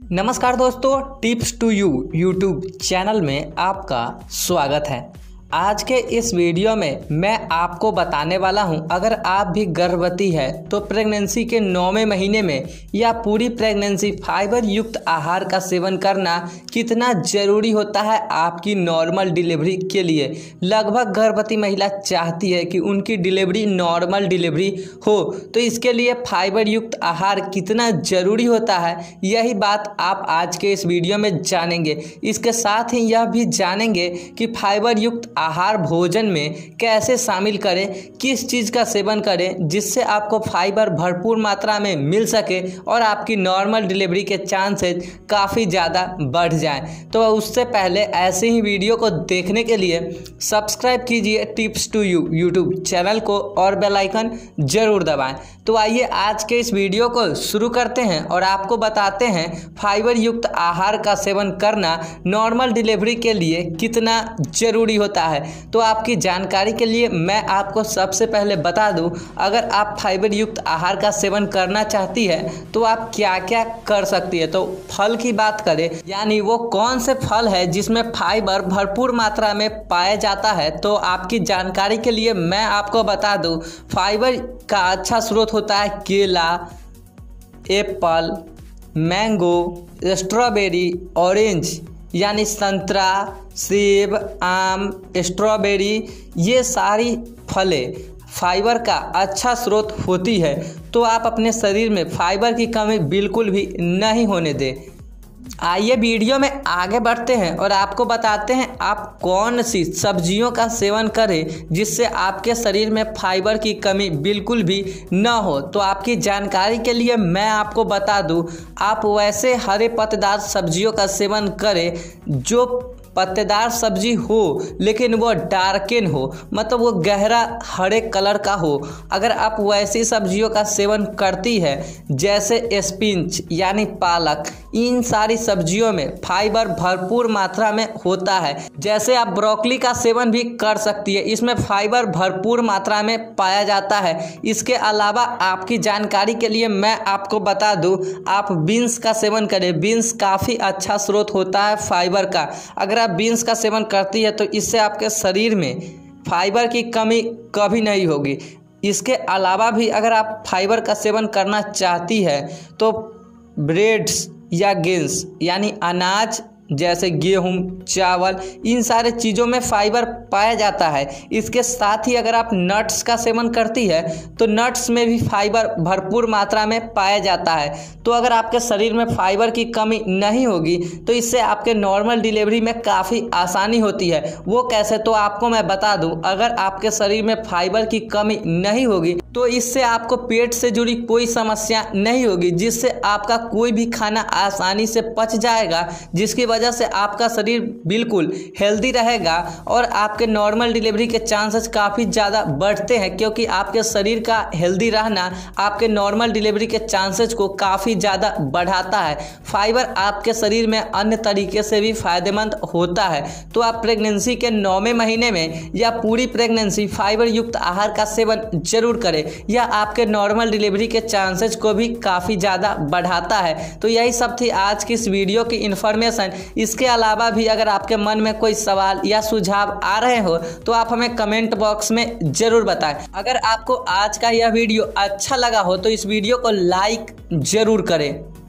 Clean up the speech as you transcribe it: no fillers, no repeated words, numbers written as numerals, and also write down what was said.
नमस्कार दोस्तों, tips to you YouTube channel में आपका स्वागत है। आज के इस वीडियो में मैं आपको बताने वाला हूं, अगर आप भी गर्भवती है तो प्रेगनेंसी के 9वें महीने में या पूरी प्रेगनेंसी फाइबर युक्त आहार का सेवन करना कितना ज़रूरी होता है आपकी नॉर्मल डिलीवरी के लिए। लगभग गर्भवती महिला चाहती है कि उनकी डिलीवरी नॉर्मल डिलीवरी हो, तो इसके लिए फाइबर युक्त आहार कितना ज़रूरी होता है, यही बात आप आज के इस वीडियो में जानेंगे। इसके साथ ही यह भी जानेंगे कि फाइबर युक्त आहार भोजन में कैसे शामिल करें, किस चीज़ का सेवन करें जिससे आपको फाइबर भरपूर मात्रा में मिल सके और आपकी नॉर्मल डिलीवरी के चांसेस काफ़ी ज़्यादा बढ़ जाएं। तो उससे पहले ऐसे ही वीडियो को देखने के लिए सब्सक्राइब कीजिए tips to you YouTube channel को और बेल आइकन ज़रूर दबाएं। तो आइए आज के इस वीडियो को शुरू करते हैं और आपको बताते हैं फाइबर युक्त आहार का सेवन करना नॉर्मल डिलीवरी के लिए कितना ज़रूरी होता है। तो आपकी जानकारी के लिए मैं आपको सबसे पहले बता दूं, अगर आप फाइबर युक्त आहार का सेवन करना चाहती है तो आप क्या क्या कर सकती है। तो फल की बात करें, यानी वो कौन से फल है जिसमें फाइबर भरपूर मात्रा में पाया जाता है, तो आपकी जानकारी के लिए मैं आपको बता दूं, फाइबर का अच्छा स्रोत होता है केला, एप्पल, मैंगो, स्ट्रॉबेरी, ऑरेंज यानी संतरा, सेब, आम, स्ट्रॉबेरी, ये सारी फलें फाइबर का अच्छा स्रोत होती है। तो आप अपने शरीर में फाइबर की कमी बिल्कुल भी नहीं होने दें। आइए वीडियो में आगे बढ़ते हैं और आपको बताते हैं आप कौन सी सब्जियों का सेवन करें जिससे आपके शरीर में फाइबर की कमी बिल्कुल भी न हो। तो आपकी जानकारी के लिए मैं आपको बता दूं, आप वैसे हरे पत्तेदार सब्जियों का सेवन करें जो पत्तेदार सब्जी हो लेकिन वो डार्कन हो, मतलब वो गहरा हरे कलर का हो। अगर आप वैसी सब्जियों का सेवन करती है जैसे स्पिनच यानी पालक, इन सारी सब्जियों में फाइबर भरपूर मात्रा में होता है। जैसे आप ब्रोकली का सेवन भी कर सकती है, इसमें फाइबर भरपूर मात्रा में पाया जाता है। इसके अलावा आपकी जानकारी के लिए मैं आपको बता दूं, आप बीन्स का सेवन करें। बीन्स काफ़ी अच्छा स्रोत होता है फाइबर का। अगर आप बीन्स का सेवन करती है तो इससे आपके शरीर में फाइबर की कमी कभी नहीं होगी। इसके अलावा भी अगर आप फाइबर का सेवन करना चाहती है तो ब्रेड्स या गेंस यानी अनाज जैसे गेहूं, चावल, इन सारे चीज़ों में फाइबर पाया जाता है। इसके साथ ही अगर आप नट्स का सेवन करती है तो नट्स में भी फाइबर भरपूर मात्रा में पाया जाता है। तो अगर आपके शरीर में फाइबर की कमी नहीं होगी तो इससे आपके नॉर्मल डिलीवरी में काफ़ी आसानी होती है। वो कैसे, तो आपको मैं बता दूं, अगर आपके शरीर में फाइबर की कमी नहीं होगी तो इससे आपको पेट से जुड़ी कोई समस्या नहीं होगी, जिससे आपका कोई भी खाना आसानी से पच जाएगा, जिसकी वजह से आपका शरीर बिल्कुल हेल्दी रहेगा और आपके नॉर्मल डिलीवरी के चांसेस काफ़ी ज़्यादा बढ़ते हैं, क्योंकि आपके शरीर का हेल्दी रहना आपके नॉर्मल डिलीवरी के चांसेस को काफ़ी ज़्यादा बढ़ाता है। फाइबर आपके शरीर में अन्य तरीके से भी फायदेमंद होता है। तो आप प्रेगनेंसी के 9वें महीने में या पूरी प्रेगनेंसी फाइबर युक्त आहार का सेवन जरूर करें। यह आपके नॉर्मल डिलीवरी के चांसेस को भी काफ़ी ज़्यादा बढ़ाता है। तो यही सब थी आज की इस वीडियो की इन्फॉर्मेशन। इसके अलावा भी अगर आपके मन में कोई सवाल या सुझाव आ रहे हो तो आप हमें कमेंट बॉक्स में ज़रूर बताएं। अगर आपको आज का यह वीडियो अच्छा लगा हो तो इस वीडियो को लाइक ज़रूर करें।